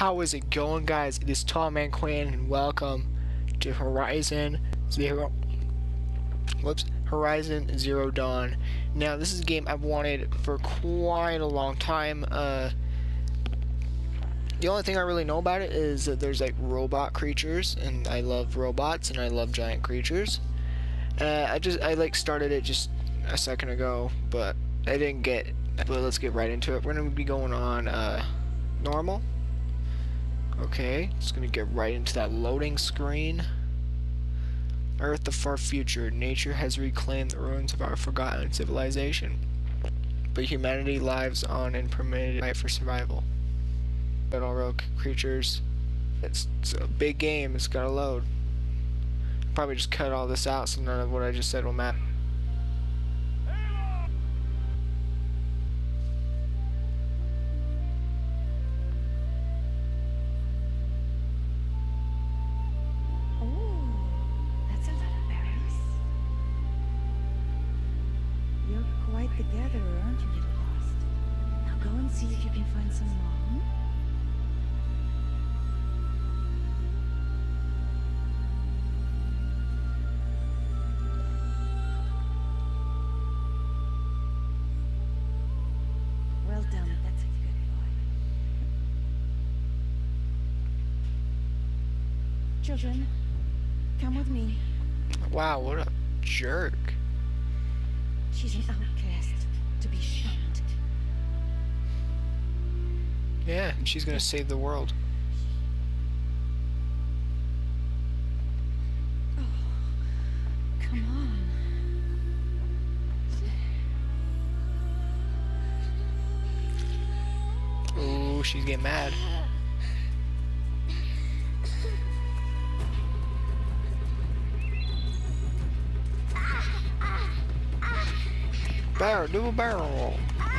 How is it going, guys? It is Tallman Quinn, and welcome to Horizon Zero Dawn. Now, this is a game I've wanted for quite a long time. The only thing I really know about it is that there's like robot creatures, and I love robots and I love giant creatures. I like started it just a second ago, but I didn't get. But let's get right into it. We're gonna be going on normal. Okay, just gonna get right into that loading screen. Earth, the far future. Nature has reclaimed the ruins of our forgotten civilization, but humanity lives on and permitted fight for survival. But all real creatures. It's a big game. It's gotta load. Probably just cut all this out so none of what I just said will matter. The gatherer, aren't you, little lost? Now go and see if you can find some more. Well done, that's a good boy. Children, come with me. Wow, what a jerk. She's an outcast, to be shunned. Yeah, and she's gonna save the world. Oh, come on. Ooh, she's getting mad. Barrel, do a barrel roll.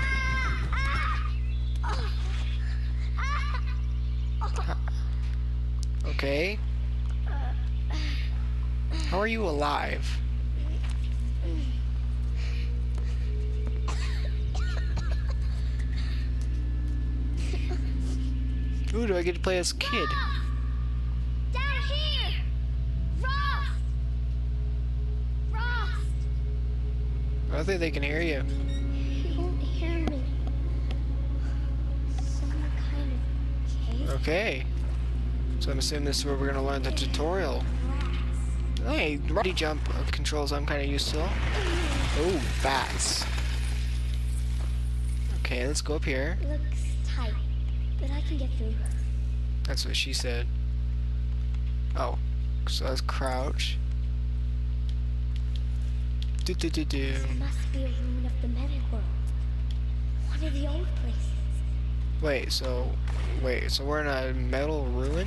Okay. How are you alive? Ooh, do I get to play as a kid? Down here! Rost! Rost! I don't think they can hear you. He won't hear me. Some kind of cave? Okay. So I'm assuming this is where we're gonna learn the tutorial. Rats. Hey, ready jump controls I'm kinda used to. Oh, bats. Okay, let's go up here. Looks tight, but I can get through. That's what she said. Oh, so let's crouch. Do. This must be a ruin of the meta world. One of the old places. Wait, so we're in a metal ruin?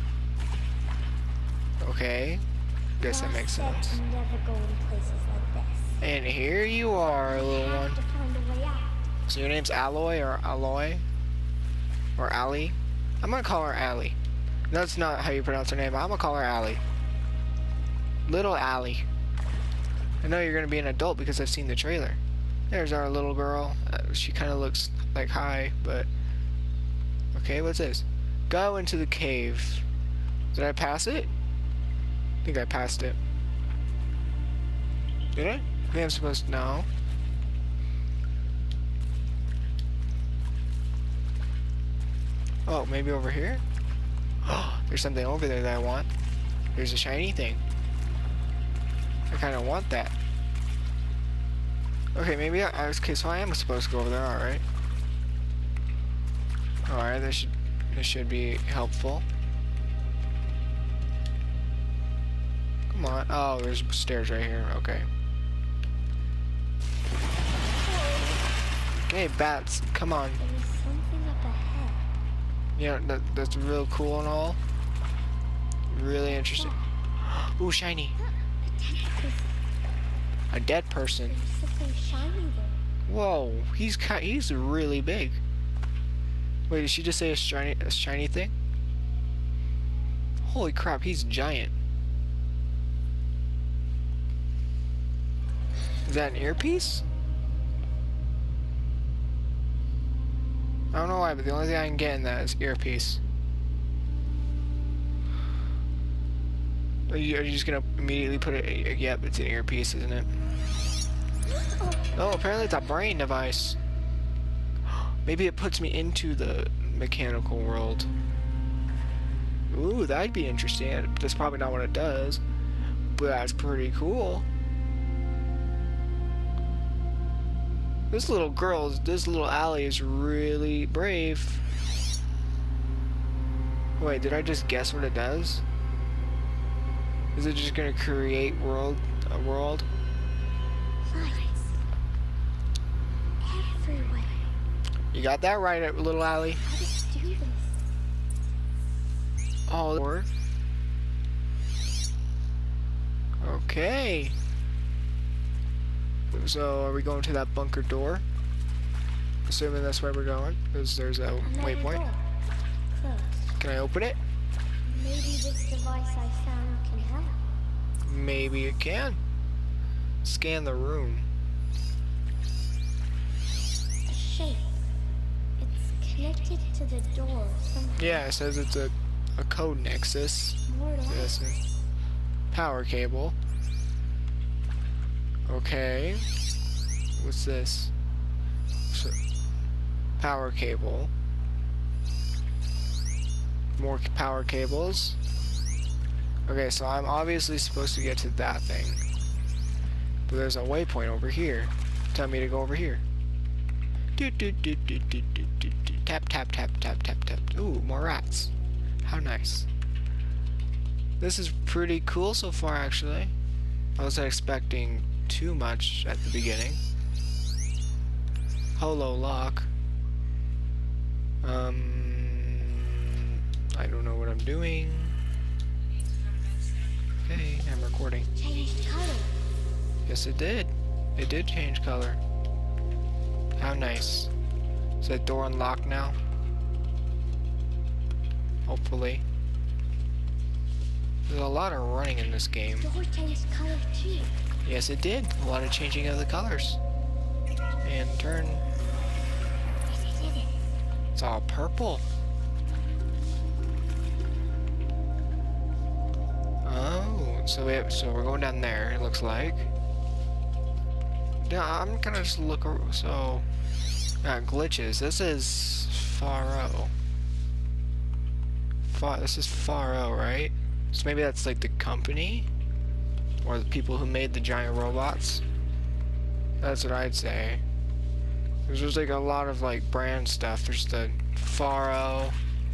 Okay. Guess that makes Rost said sense. to never go in places like this. And here you are, little We one. have to find a way out. So your name's Alloy or Alloy? Or Allie? I'm gonna call her Allie. That's not how you pronounce her name. I'm gonna call her Allie. Little Allie. I know you're gonna be an adult because I've seen the trailer. There's our little girl. She kind of looks like high, but... Okay, what's this? Go into the cave. Did I pass it? I think I passed it. Did I? I think I'm supposed to know. Oh, maybe over here? Oh, there's something over there that I want. There's a shiny thing. I kind of want that. Okay, maybe okay, so I am supposed to go over there, alright. Alright, this should be helpful. Come on. Oh, there's stairs right here. Okay. Okay, bats, come on. There is something up ahead. Yeah, that's real cool and all. Really interesting. Ooh, shiny. A dead person. There's something shiny there. Whoa, he's really big. Wait, did she just say a shiny thing? Holy crap, he's giant. Is that an earpiece? I don't know why, but the only thing I can get in that is earpiece. Are you just gonna immediately put it? Yep, it's an earpiece, isn't it? Oh, apparently it's a brain device. Maybe it puts me into the mechanical world. Ooh, that'd be interesting. That's probably not what it does, but that's pretty cool. This little girl, this little Allie is really brave. Wait, did I just guess what it does? Is it just gonna create a world? Lights. Everywhere. You got that right, little Allie. How does it do this? Oh, Lord. Okay. So, are we going to that bunker door? Assuming that's where we're going, because there's a waypoint. Door. Closed. Can I open it? Maybe this device I found can help. Maybe it can. Scan the room. A shape. It's connected to the door somehow. Yeah, it says it's a code nexus. More lights. Yes. Power cable. Okay. What's this? So, power cable. More power cables. Okay, so I'm obviously supposed to get to that thing. But there's a waypoint over here. Tell me to go over here. Tap, tap, tap, tap, tap, tap. Ooh, more rats. How nice. This is pretty cool so far, actually. I wasn't expecting too much at the beginning. Holo lock. I don't know what I'm doing. Okay, I'm recording. Changed color. Yes, it did. It did change color. How nice. Is that door unlocked now? Hopefully. There's a lot of running in this game. Door changed color too. Yes, it did. A lot of changing of the colors. And turn. It did it. It's all purple. Oh, so we're going down there. It looks like. Yeah, I'm gonna just look. So, glitches. This is Faro. This is Faro, right? So maybe that's like the company, or the people who made the giant robots. That's what I'd say. There's just like a lot of like brand stuff. There's the Faro.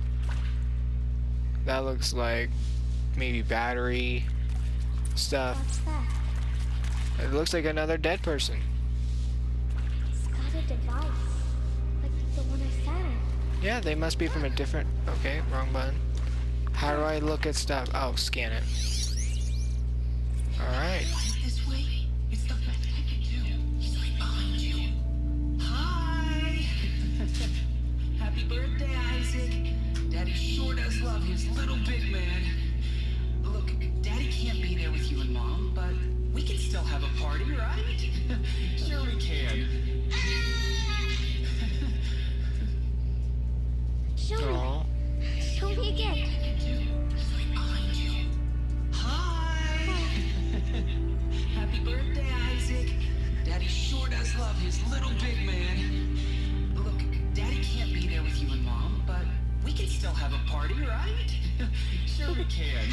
That looks like maybe battery stuff. What's that? It looks like another dead person. It's got a device. Like the one I found. Yeah, they must be from a different... Okay, wrong button. How do I look at stuff? Oh, scan it. Alright. This way. It's the best I can do. He's right behind you. Hi! Happy birthday, Isaac. Daddy sure does love his little big man. Look, Daddy can't be there with you and Mom, but we can still have a party, right? Sure we can. Show me. Oh. Show me again. He's right behind you. Hi! Happy birthday, Isaac. Daddy sure does love his little big man. Look, Daddy can't be there with you and Mom, but we can still have a party, right? Sure we can.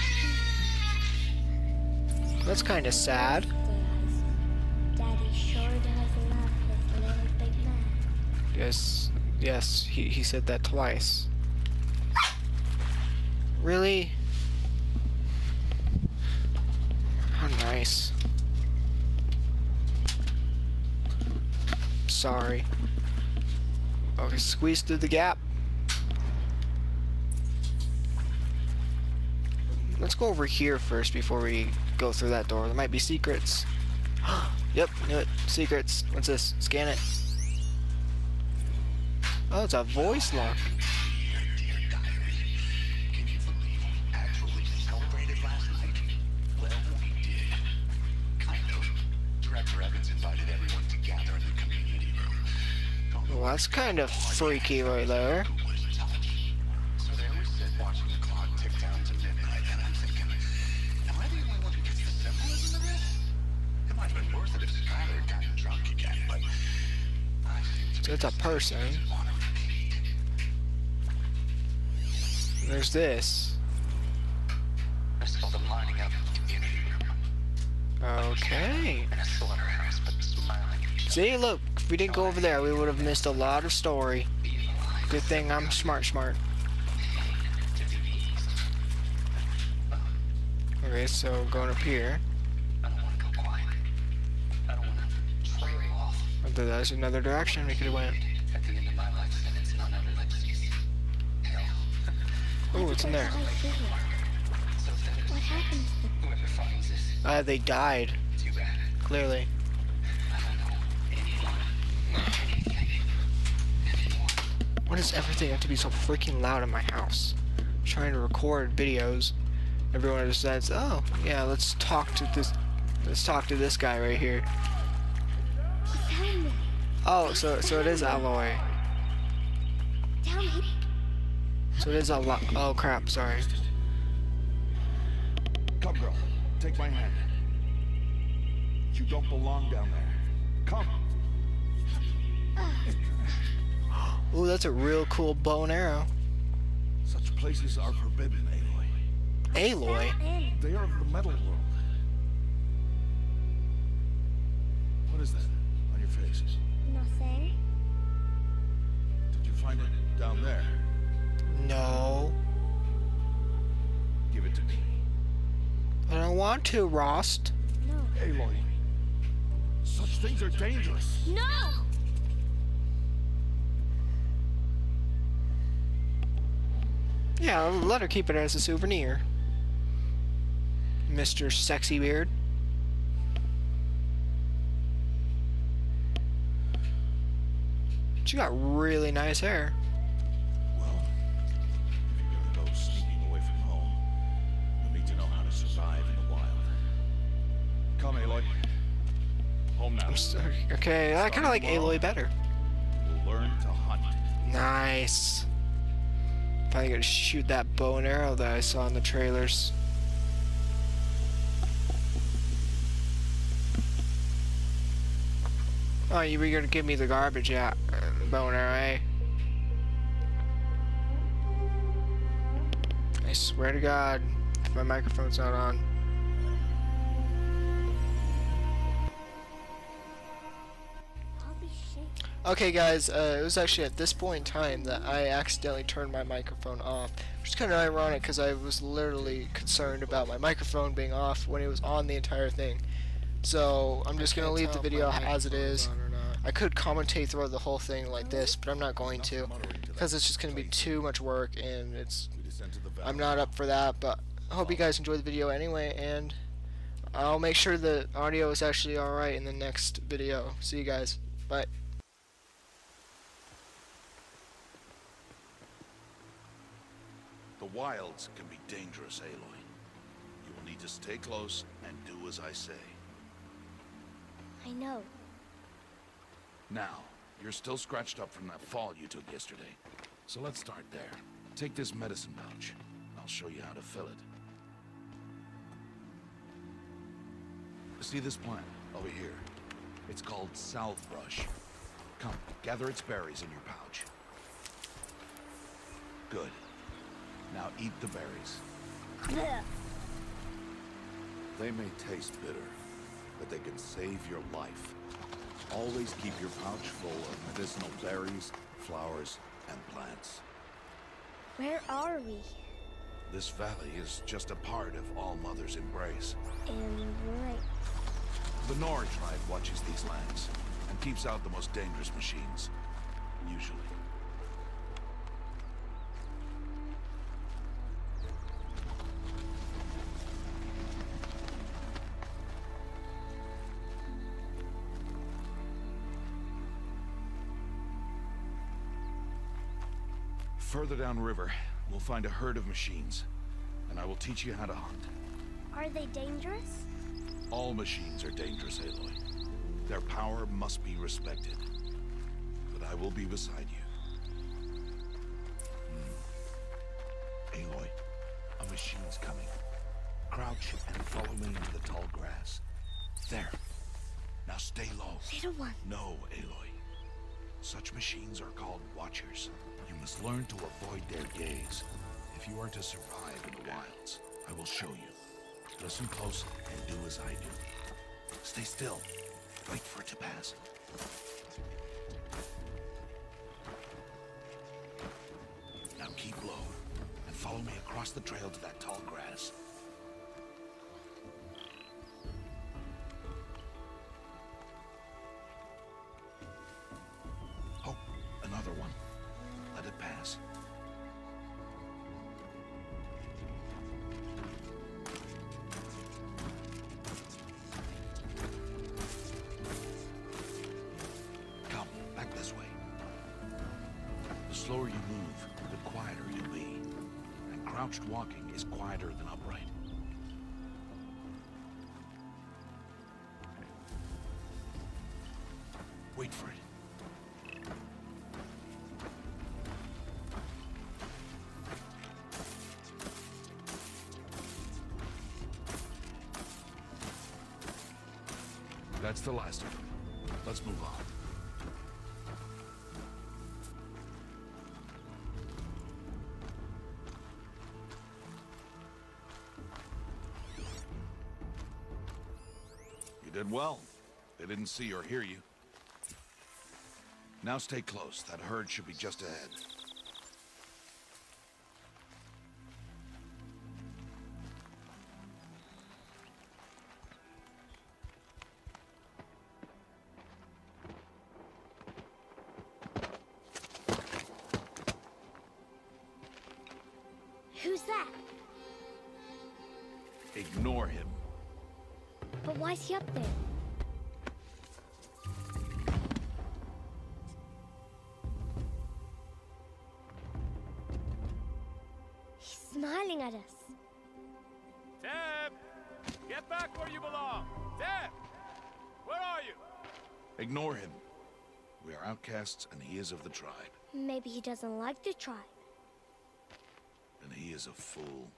That's kind of sad. Daddy sure does love his little big man. Yes, he said that twice. Really? How nice. Sorry. Okay, squeeze through the gap. Let's go over here first before we go through that door. There might be secrets. Yep, knew it. Secrets. What's this? Scan it. Oh, it's a voice lock. Dear diary, can you believe we actually celebrated last night? Well, we did. Kind of. Director Evans invited everyone to gather in the community room. Don't know Well, that's kind of freaky right there. who was touched. So there we sit watching the clock tick down to midnight, and I'm thinking, am I the So it's a person. And there's this. I saw them lining up in the community room. Okay. In a slaughterhouse, but smiling. See, look, if we didn't go over there, we would have missed a lot of story. Being alive. Good thing I'm smart. To be easy. Okay, so going up here. I don't want to go quiet. I don't want to trail off. There's another direction we could have went. At the end of my life sentence, none of Alexi's. Hell. Oh, what's in there? How I feel. So if that is What happened to them? whoever finds this, They died, too bad. clearly. I don't know anyone, anything, anymore. Why does everything have to be so freaking loud in my house? I'm trying to record videos. Everyone just says, "Oh, yeah, let's talk to this guy right here." He found me. Oh, so it is Aloy. Down here. So it is a lot. Oh crap! Sorry. Come, girl. Take my hand. You don't belong down there. Come. Oh, that's a real cool bow and arrow. Such places are forbidden, Aloy. Aloy. In. They are of the metal world. What is that on your face? Nothing. Did you find it down there? No, Give it to me. I don't want to, Rost. No. Aloy. Such things are dangerous. No! Yeah, let her keep it as a souvenir. Mr. Sexy Beard. She got really nice hair. Well, if you're gonna go sneaking away from home, you'll need to know how to survive in the wild. Come, Aloy. Home now. Okay, I kind of like Aloy better. We'll learn to hunt. Nice. Finally gonna shoot that bow and arrow that I saw in the trailers. Oh, you were gonna give me the garbage, yeah. Bow and arrow, eh? I swear to God, if my microphone's not on. I'll be shaking. Okay guys, it was actually at this point in time that I accidentally turned my microphone off. Which is kind of ironic because I was literally concerned about my microphone being off when it was on the entire thing. So I'm just going to leave the video as it is. I could commentate throughout the whole thing like this, but I'm not going to. Because it's just going to be too much work and I'm not up for that. But I hope you guys enjoyed the video anyway, and I'll make sure the audio is actually alright in the next video. See you guys. Bye. The wilds can be dangerous, Aloy. You will need to stay close and do as I say. I know. Now, you're still scratched up from that fall you took yesterday. So let's start there. Take this medicine pouch. I'll show you how to fill it. See this plant over here? It's called southbrush. Come, gather its berries in your pouch. Good. Now eat the berries. Blech. They may taste bitter, but they can save your life. Always keep your pouch full of medicinal berries, flowers, and plants. Where are we? This valley is just a part of All Mother's embrace. And right. The Nora tribe watches these lands and keeps out the most dangerous machines, usually. Further downriver, we'll find a herd of machines, and I will teach you how to hunt. Are they dangerous? All machines are dangerous, Aloy. Their power must be respected. But I will be beside you. Aloy, a machine's coming. Crouch and follow me into the tall grass. There. Now stay low. Little one. No, Aloy. Such machines are called Watchers. You must learn to avoid their gaze. If you are to survive in the wilds, I will show you. Listen close and do as I do. Stay still. Wait for it to pass. Now keep low and follow me across the trail to that tall grass. Oh, another one. Let it pass. Come, back this way. The slower you move, the quieter you'll be. And crouched walking is quieter than upright. Wait for it. That's the last of them. Let's move on. You did well. They didn't see or hear you. Now stay close. That herd should be just ahead. Who's that? Ignore him. But why's he up there? He's smiling at us. Teb! Get back where you belong! Teb! Where are you? Ignore him. We are outcasts, and he is of the tribe. Maybe he doesn't like the tribe. And he is a fool.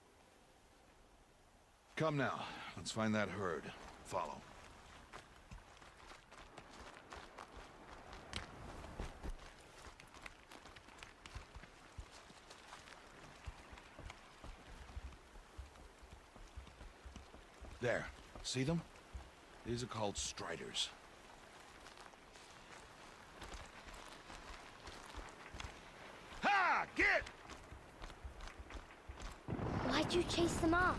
Come now. Let's find that herd. Follow. There. See them? These are called striders. Ha! Get! Why'd you chase them off?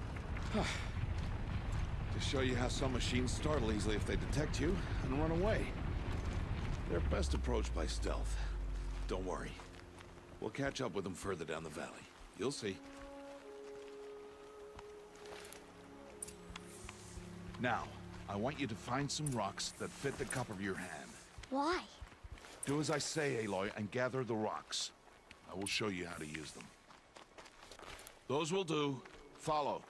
To show you how some machines startle easily if they detect you and run away. They're best approached by stealth. Don't worry. We'll catch up with them further down the valley. You'll see. Now, I want you to find some rocks that fit the cup of your hand. Why? Do as I say, Aloy, and gather the rocks. I will show you how to use them. Those will do. Follow.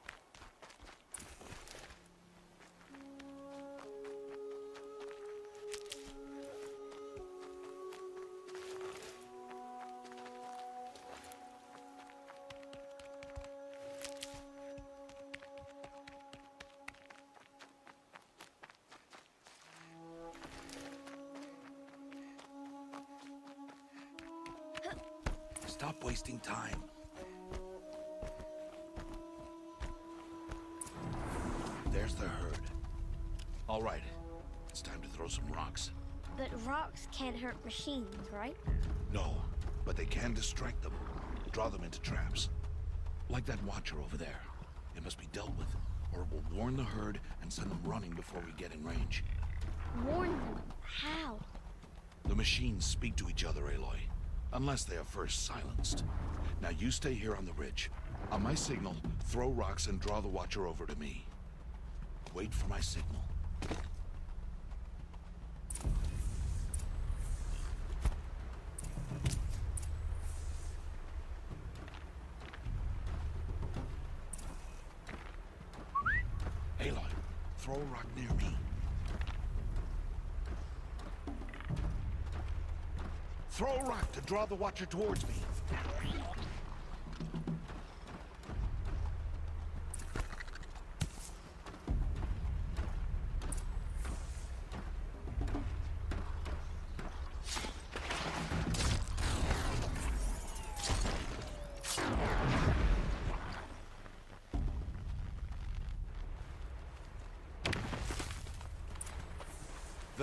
Stop wasting time. There's the herd. All right, it's time to throw some rocks. But rocks can't hurt machines, right? No, but they can distract them, draw them into traps. Like that watcher over there. It must be dealt with, or it will warn the herd and send them running before we get in range. Warn them. How? The machines speak to each other, Aloy. Unless they are first silenced. Now you stay here on the ridge. On my signal, throw rocks and draw the watcher over to me. Wait for my signal. Aloy, throw a rock near me. Throw a rock to draw the watcher towards me.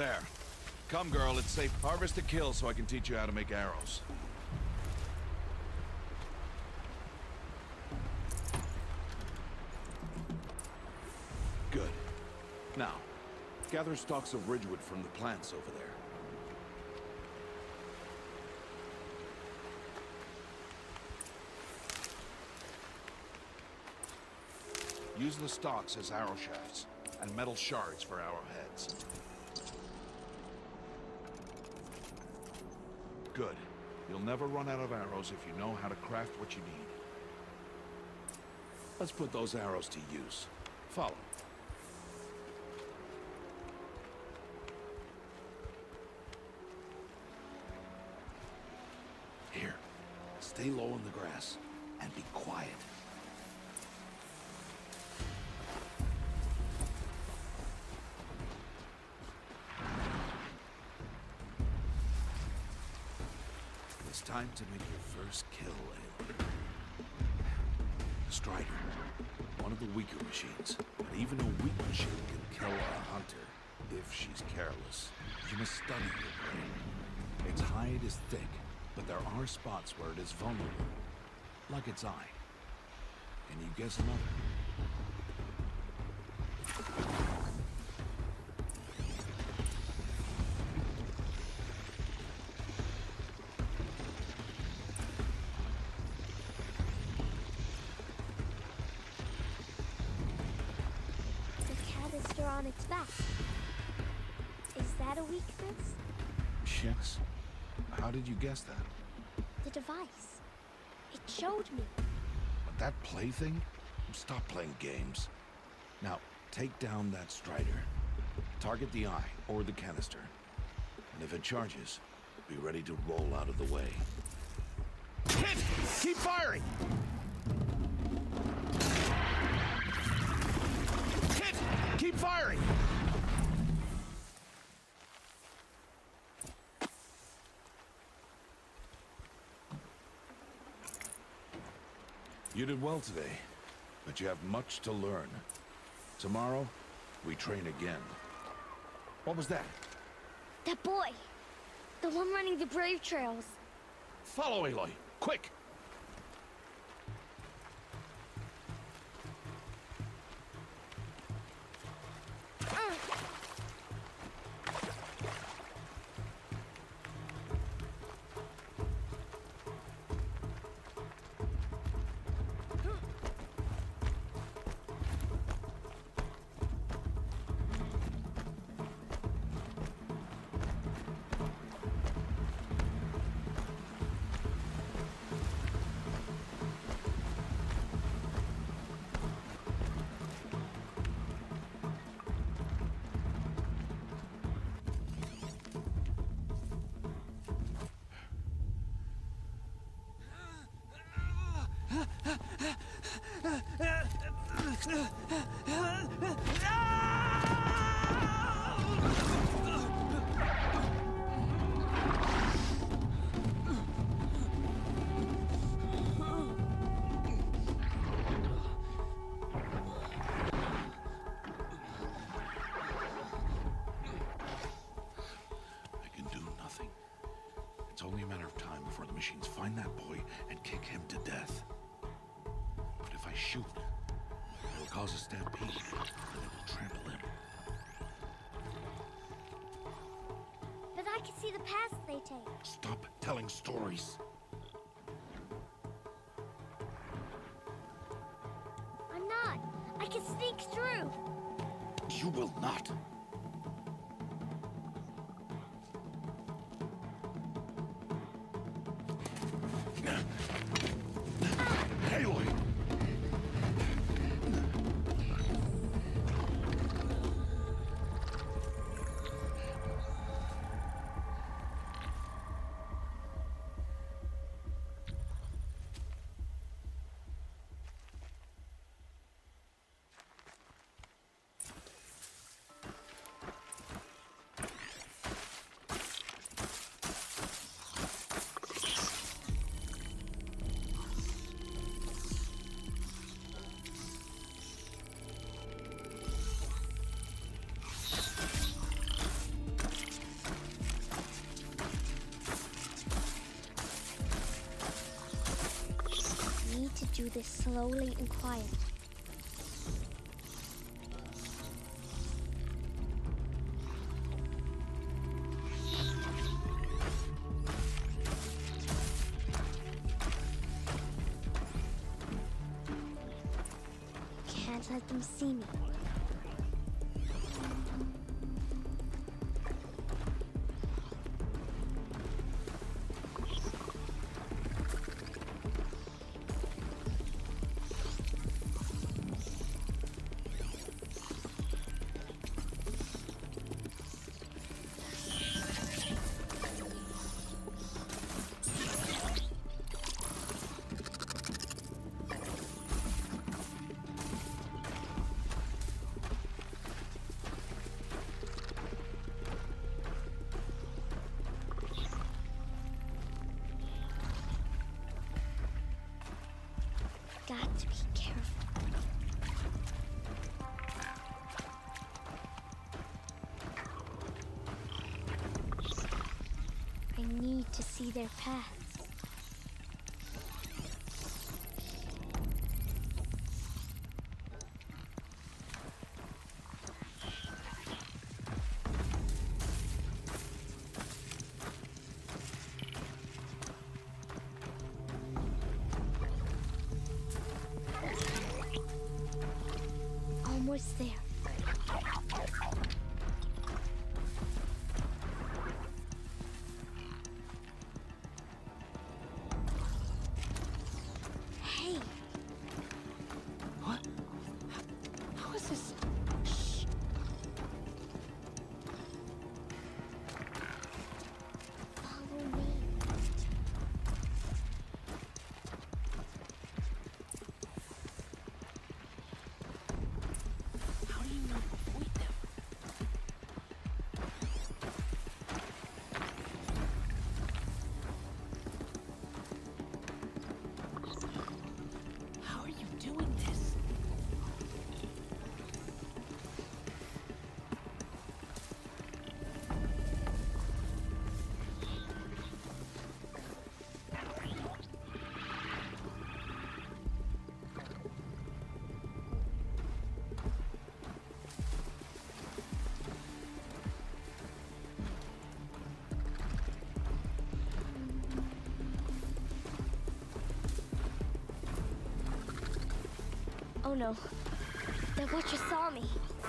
There. Come, girl, it's safe. Harvest a kill so I can teach you how to make arrows. Good. Now, gather stalks of ridgewood from the plants over there. Use the stalks as arrow shafts, and metal shards for arrowheads. Good. You'll never run out of arrows if you know how to craft what you need. Let's put those arrows to use. Follow. Here. Stay low in the grass, and be quiet. It's time to make your first kill, Aloy. Strider. One of the weaker machines. But even a weak machine can kill a hunter if she's careless. You must study your prey. Its hide is thick, but there are spots where it is vulnerable. Like its eye. Can you guess another? On its back. Is that a weakness? Yes. How did you guess that? The device. It showed me. That plaything? Stop playing games. Now, take down that Strider. Target the eye, or the canister. And if it charges, be ready to roll out of the way. Hit! Keep firing! Hit! Keep firing! You did well today, but you have much to learn. Tomorrow, we train again. What was that? That boy! The one running the brave trails. Follow Aloy, quick! It's only a matter of time before the machines find that boy and kick him to death. But if I shoot, it will cause a stampede, and it will trample him. But I can see the paths they take. Stop telling stories. I'm not. I can sneak through. You will not. Aloy! do this slowly and quietly. Can't let them see me. Got to be careful. I need to see their paths. Almost there. Hey! What? How is this? Shh. Follow me. How do you know to avoid them? How are you doing this? Oh no. The Watcher saw me.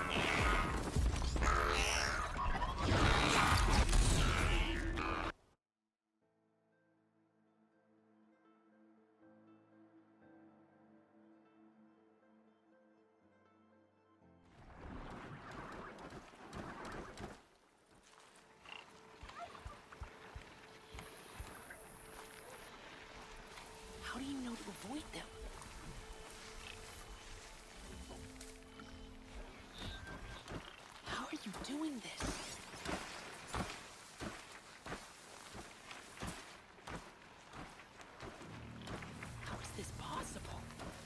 How do you know to avoid them? How are you doing this? How is this possible?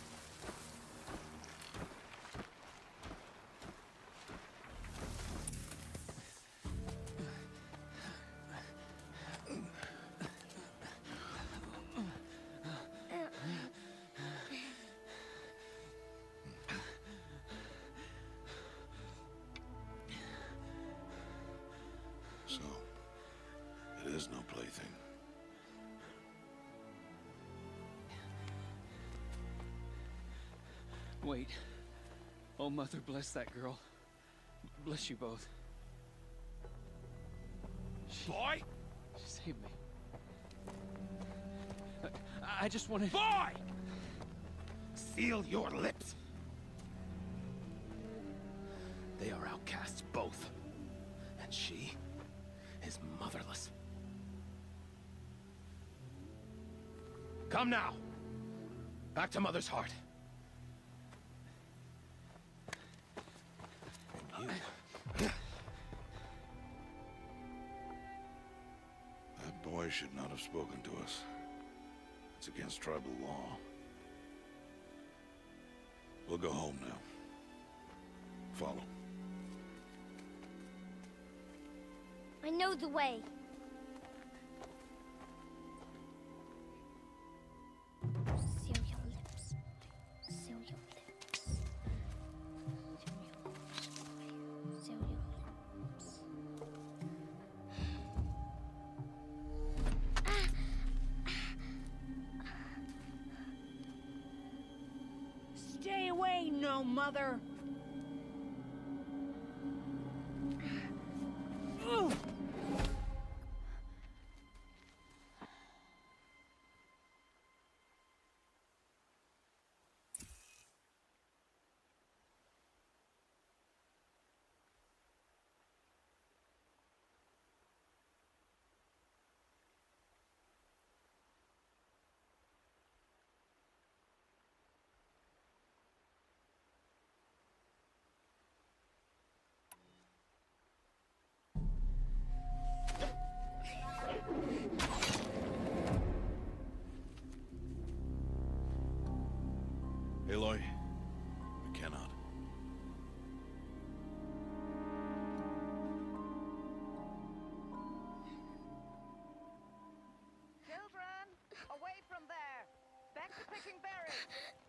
So, it is no plaything. Wait. Oh, Mother, bless that girl. Bless you both. Boy! She saved me. I just wanted... Boy! Seal your lips. They are outcasts, both. And she is motherless. Come now. Back to Mother's heart. And you. That boy should not have spoken to us. It's against tribal law. We'll go home now. Follow. I know the way. Seal your lips. own mother. Aloy, I cannot. Children, away from there. Back to picking berries.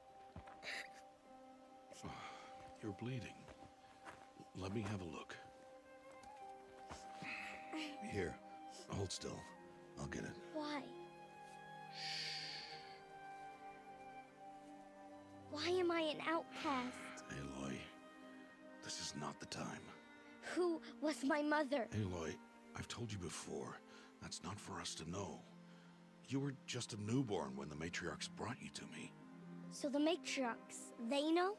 You're bleeding. Let me have a look. Here, hold still. I'll get it. Why? Why am I an outcast? Aloy, this is not the time. Who was my mother? Aloy, I've told you before, that's not for us to know. You were just a newborn when the matriarchs brought you to me. So the matriarchs, they know?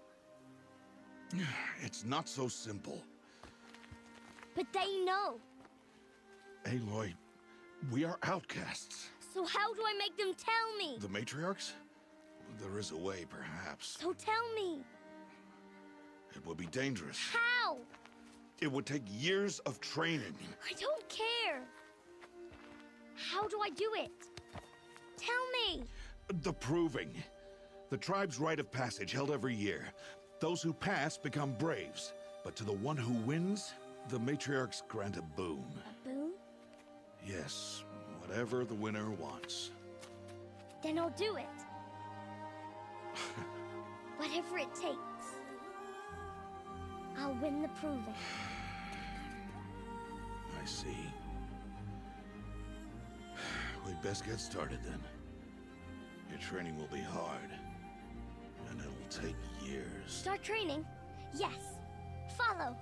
It's not so simple. But they know. Aloy, we are outcasts. So how do I make them tell me? The matriarchs? There is a way, perhaps. So tell me. It would be dangerous. How? It would take years of training. I don't care. How do I do it? Tell me. The proving. The tribe's rite of passage held every year. Those who pass become braves. But to the one who wins, the matriarchs grant a boon. A boon? Yes, whatever the winner wants. Then I'll do it. Whatever it takes. I'll win the proving. I see. We'd best get started then. Your training will be hard. And it'll take years. Start training? Yes. Follow.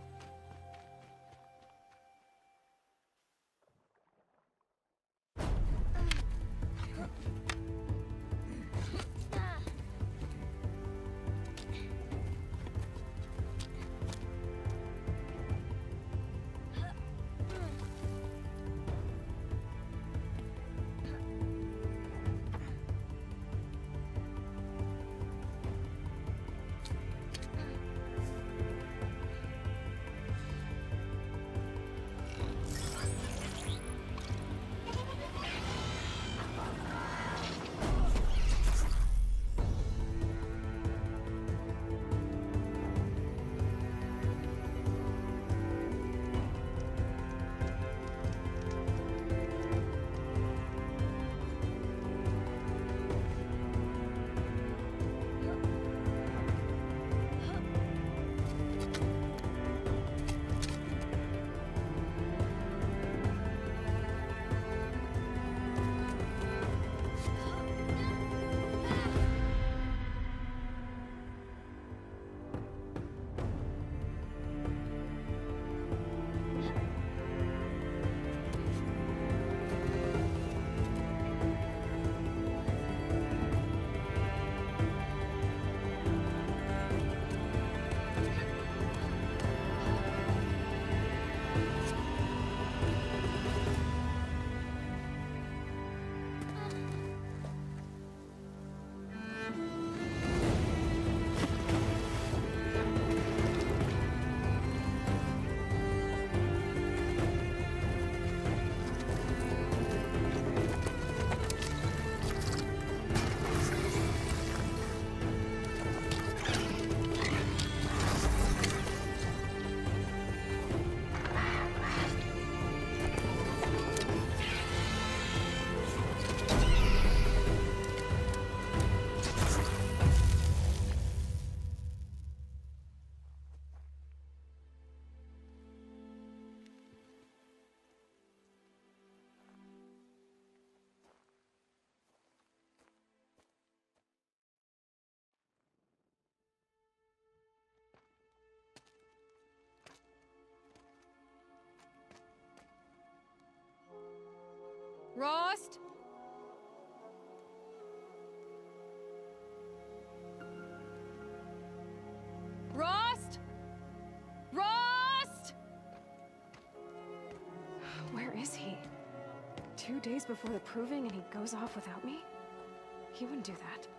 2 days before the proving and he goes off without me? He wouldn't do that.